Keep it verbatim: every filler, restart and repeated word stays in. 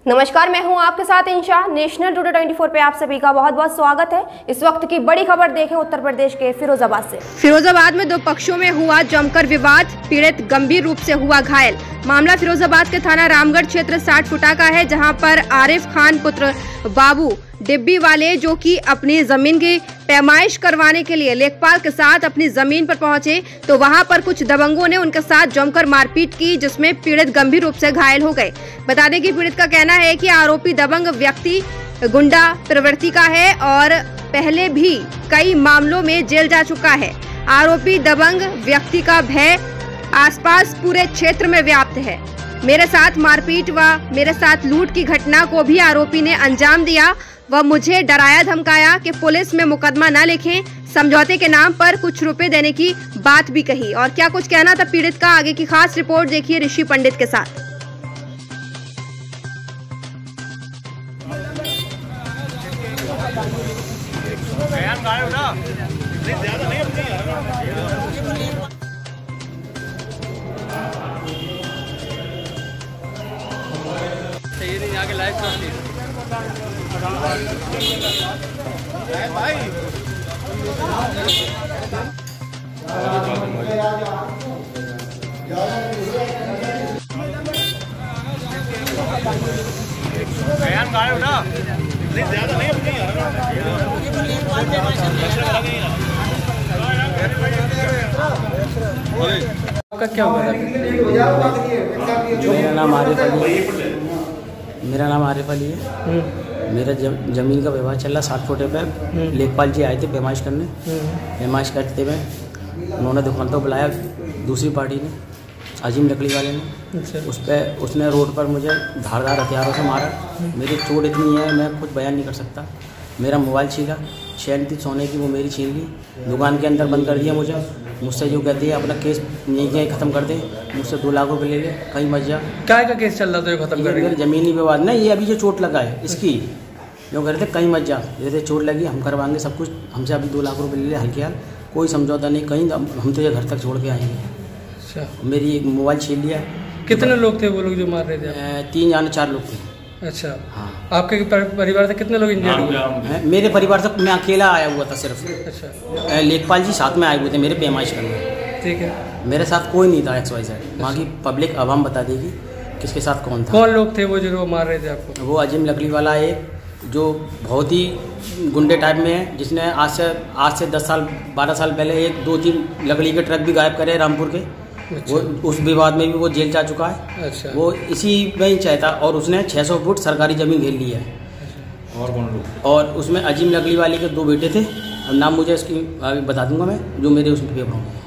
नमस्कार, मैं हूं आपके साथ इंशा। नेशनल टुडे चौबीस पे आप सभी का बहुत बहुत स्वागत है। इस वक्त की बड़ी खबर देखें उत्तर प्रदेश के फिरोजाबाद से। फिरोजाबाद में दो पक्षों में हुआ जमकर विवाद, पीड़ित गंभीर रूप से हुआ घायल। मामला फिरोजाबाद के थाना रामगढ़ क्षेत्र साठ फुटा का है, जहां पर आरिफ खान पुत्र बाबू डिब्बी वाले, जो कि अपनी जमीन की पैमाइश करवाने के लिए लेखपाल के साथ अपनी जमीन पर पहुंचे, तो वहां पर कुछ दबंगों ने उनके साथ जमकर मारपीट की, जिसमें पीड़ित गंभीर रूप से घायल हो गए। बता दें कि पीड़ित का कहना है कि आरोपी दबंग व्यक्ति गुंडा प्रवृत्ति का है और पहले भी कई मामलों में जेल जा चुका है। आरोपी दबंग व्यक्ति का भय आसपास पूरे क्षेत्र में व्याप्त है। मेरे साथ मारपीट व मेरे साथ लूट की घटना को भी आरोपी ने अंजाम दिया। वह मुझे डराया धमकाया कि पुलिस में मुकदमा न लिखें, समझौते के नाम पर कुछ रुपए देने की बात भी कही। और क्या कुछ कहना था पीड़ित का, आगे की खास रिपोर्ट देखिए ऋषि पंडित के साथ। भाई बयान गाड़े उठा नहीं ज्यादा नहीं अपनी आपका क्या हुआ था? मेरा नाम आरिफ अली है। मेरा नाम आरिफ अली है। मेरा ज़मीन का व्यवहार चल रहा साठ फुटे पे। लेखपाल जी आए थे पैमाइश करने। पैमाइश करते हुए उन्होंने दुकान तो बुलाया, दूसरी पार्टी ने, अजीम लकड़ी वाले ने। अच्छा। उस पर उसने रोड पर मुझे धारदार हथियारों से मारा। मेरी चोट इतनी है मैं कुछ बयान नहीं कर सकता। मेरा मोबाइल छीना, चैन थी सोने की, वो मेरी छीन ली। दुकान के अंदर बंद कर दिया मुझे। मुझसे जो कहती है अपना केस यहीं कहीं ख़त्म कर दे, मुझसे दो लाख रुपये ले ले, कहीं मत जा। क्या का केस चल रहा था जो खत्म कर मेरे ज़मीनी विवाद नहीं, ये अभी जो चोट लगा है इसकी, जो कह रहे थे कहीं मत जा, जैसे चोट लगी हम करवाएंगे सब कुछ, हमसे अभी दो लाख रुपये ले ले हल्के हाल, कोई समझौता नहीं, कहीं हम तुझे घर तक छोड़ के आएंगे। अच्छा। मेरी एक मोबाइल छीन लिया। कितने लोग थे वो लोग जो मार रहे थे? तीन या चार लोग थे। अच्छा। हाँ। आपके परिवार से कितने लोग इंजर्ड हुए? मेरे परिवार से मैं अकेला आया हुआ था सिर्फ। अच्छा। लेखपाल जी साथ में आए हुए थे मेरे पैमाइश करने। ठीक है। मेरे साथ कोई नहीं था एक्स वाई जेड। वहाँ की पब्लिक अब हम बता देगी किसके साथ कौन था। कौन लोग थे वो जो मार रहे थे आपको? वो अजीम लकड़ी वाला एक, जो बहुत ही गुंडे टाइप में है, जिसने आज से आज से दस साल बारह साल पहले एक दो तीन लकड़ी के ट्रक भी गायब करे रामपुर के। अच्छा। वो उस विवाद में भी वो जेल जा चुका है। अच्छा। वो इसी में ही चाहता, और उसने छह सौ फुट सरकारी जमीन घेर ली है। अच्छा। और कौन लोग? और उसमें अजीम लकड़ी वाले के दो बेटे थे, अब नाम मुझे इसकी आगे बता दूंगा मैं, जो मेरे उसमें पेपर होंगे।